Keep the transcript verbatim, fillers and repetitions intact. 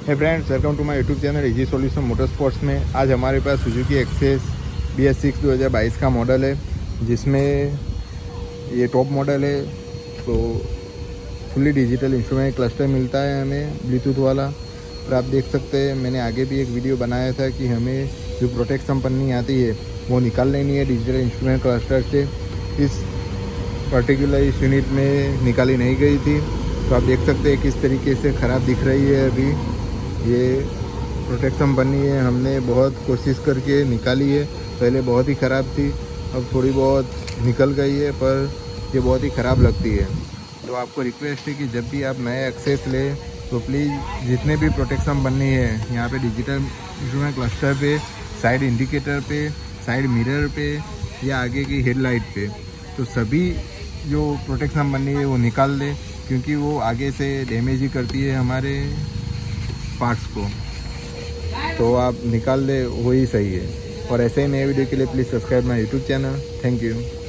Hey friends, welcome to my YouTube channel easy solution motor sports में। आज हमारे पास Suzuki Access B S six दो हज़ार बाईस का मॉडल है, जिसमें ये टॉप मॉडल है। तो फुल्ली डिजिटल इंस्ट्रूमेंट क्लस्टर मिलता है हमें ब्लूटूथ वाला। और आप देख सकते हैं, मैंने आगे भी एक वीडियो बनाया था कि हमें जो प्रोटेक्शन पन्नी आती है वो निकाल लेनी है डिजिटल इंस्ट्रूमेंट क्लस्टर से। इस पर्टिकुलर इस यूनिट में निकाली नहीं गई थी, तो आप देख सकते हैं किस तरीके से ख़राब दिख रही है। अभी ये प्रोटेक्शन पन्नी है, हमने बहुत कोशिश करके निकाली है। पहले बहुत ही ख़राब थी, अब थोड़ी बहुत निकल गई है, पर ये बहुत ही ख़राब लगती है। तो आपको रिक्वेस्ट है कि जब भी आप नए एक्सेस लें तो प्लीज़ जितने भी प्रोटेक्शन पन्नी है यहाँ पे डिजिटल इंस्ट्रूमेंट क्लस्टर पे, साइड इंडिकेटर पे, साइड मिरर पे या आगे की हेडलाइट पे, तो सभी जो प्रोटेक्शन पन्नी है वो निकाल दें, क्योंकि वो आगे से डैमेज ही करती है हमारे पार्ट्स को। तो आप निकाल दे, वही सही है। और ऐसे ही नए वीडियो के लिए please subscribe my YouTube channel. Thank you.